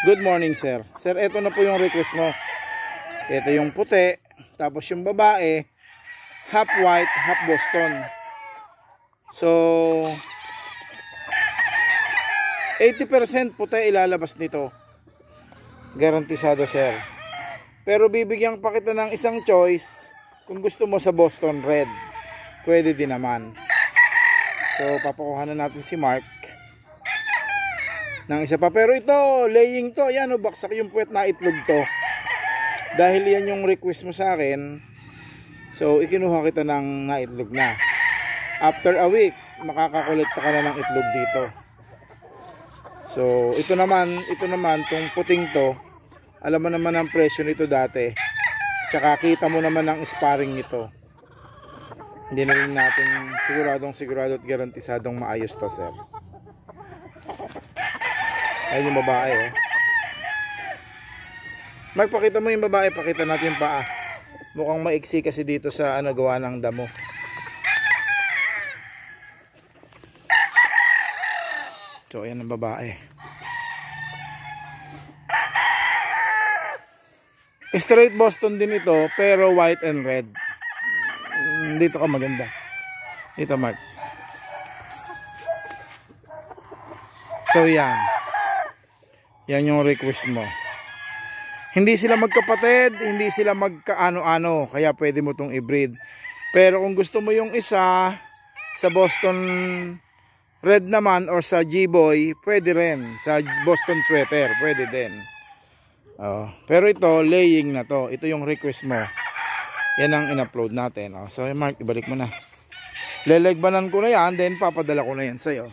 Good morning, sir. Sir, ito na po yung request mo. Ito yung puti, tapos yung babae, half white, half Boston. So, 80% puti ilalabas nito. Garantisado, sir. Pero bibigyan pa kita ng isang choice. Kung gusto mo sa Boston Red, pwede din naman. So, papakuha na natin si Mark ng isa pa. Pero ito, laying to. Ayan o, baksak yung puwet na itlog to. Dahil yan yung request mo sa akin. So, ikinuha kita ng naitlog na. After a week, makakakolekta ka na ng itlog dito. So, ito naman, tong puting to, alam mo naman ang presyo nito dati. Tsaka kita mo naman ang sparring nito. Hindi na rin natin sigurado at garantisadong maayos to, sir. Ayun yung babae, oh. Magpakita mo yung babae, pakita natin yung paa. Mukhang maiksi kasi dito sa gawa ng damo. So, ayan ang babae. Straight Boston din ito, pero white and red. Dito ka maganda. Dito, Mark. So, yan. Yan yung request mo. Hindi sila magkapatid, hindi sila magkaano-ano, kaya pwede mo tong i-breed. Pero kung gusto mo yung isa sa Boston Red naman or sa G-Boy, pwede rin. Sa Boston Sweater, pwede din. Pero ito, laying na to. Ito yung request mo. Yan ang in-upload natin. So, Mark, ibalik mo na. Lelegbanan ko na yan, then papadala ko na yan sa'yo.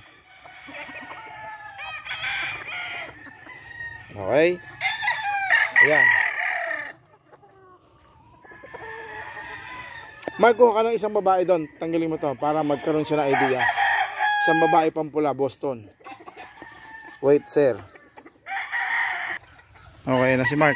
Okay? Ayan. Mark, kuha ka ng isang babae doon. Tanggalin mo to para magkaroon siya ng idea. Isang babae pampula, Boston. Wait, sir. Okay na si Mark.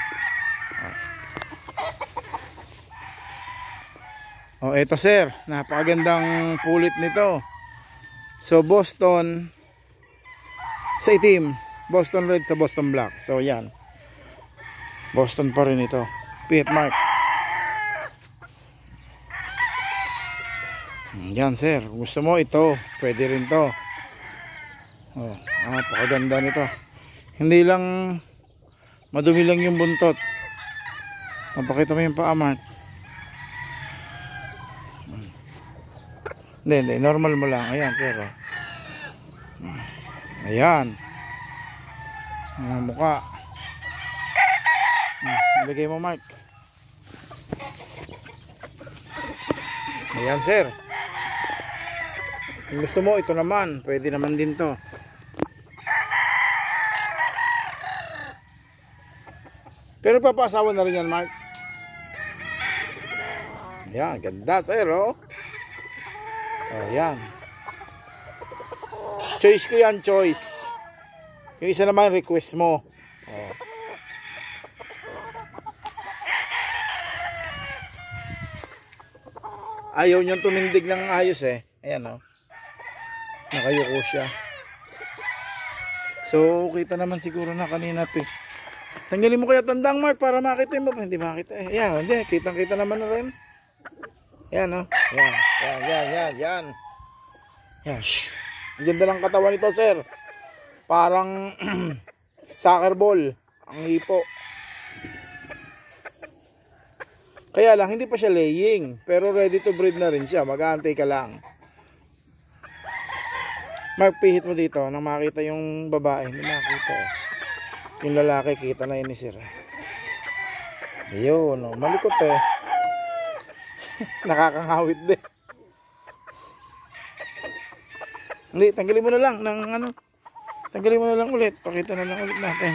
Eto, sir. Napakagandang pulit nito. So, Boston sa itim. Boston Red sa Boston Black. So, yan. Boston pa rin ito. Pit, Mark. Yan, sir. Gusto mo ito. Pwede rin to. Napakaganda nito. Hindi lang madumi lang yung buntot. Mapakita mo yung paa, Mark. Hindi. Normal mo lang. Ayan, sir. Ayan. Ang mukha. Ilagay mo, Mark. Ayan, sir. Kung gusto mo, ito naman. Pwede naman din to. Pero papasawa na rin yan, Mark. Ayan, ganda, sir, oh. Ayan. Choice ko yan, choice. Yung isa naman, request mo. Ayaw niyang tumindig ng ayos, eh. Ayan, oh. Nakayuko siya. So, kita naman siguro na kanina to. Tanggalin mo kaya tandang, Mark, para makita yung baba. Hindi makita, eh. Ayan, hindi. Kitang-kita naman na rin. Ayan, oh. Yan. Yan. Ang ganda ng katawan nito, sir. Parang soccer ball ang hipo. Kaya lang hindi pa siya laying, pero ready to breed na rin siya. Mag-aantay ka lang. Mark, pihit mo dito nang makita yung babae. Hindi makita, eh. Yung lalaki kita na yun ni sir. Ayun, oh, malikot, eh. Nakakangawit din. Hindi, tanggalin mo na lang ng tanggalin mo na lang ulit. Pakita na lang ulit natin.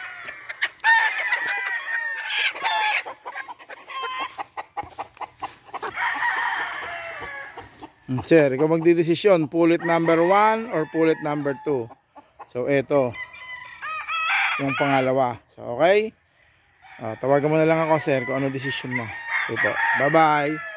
Sir, ikaw magdidesisyon. Pulit number 1 or pulit number 2. So, eto. Yung pangalawa. So, okay? Tawagan mo na lang ako, sir, kung ano desisyon mo. Ito. Bye-bye.